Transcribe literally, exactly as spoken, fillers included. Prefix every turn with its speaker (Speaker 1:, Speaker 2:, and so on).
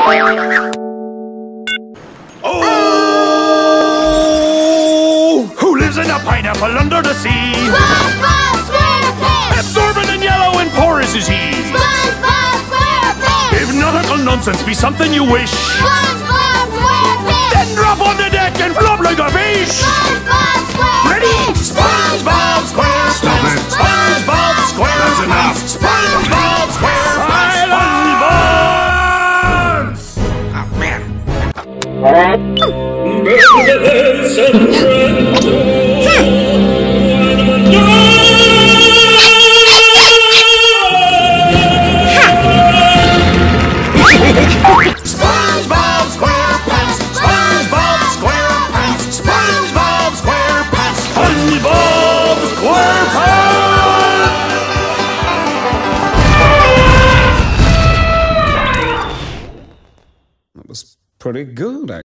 Speaker 1: Oh! Who lives in a pineapple under the sea?
Speaker 2: SpongeBob SquarePants!
Speaker 1: Absorbent and yellow and porous is he.
Speaker 2: SpongeBob SquarePants!
Speaker 1: If nautical nonsense be something you wish,
Speaker 2: SpongeBob SquarePants!
Speaker 1: then drop on the deck and flop like a fish.
Speaker 2: SpongeBob SquarePants!
Speaker 1: Ready? SpongeBob SquarePants! SpongeBob SquarePants! That's enough! SpongeBob SquarePants! SpongeBob! Oh, man. SpongeBob SquarePants! SpongeBob SquarePants! SpongeBob SquarePants! SpongeBob SquarePants! That was pretty good, actually.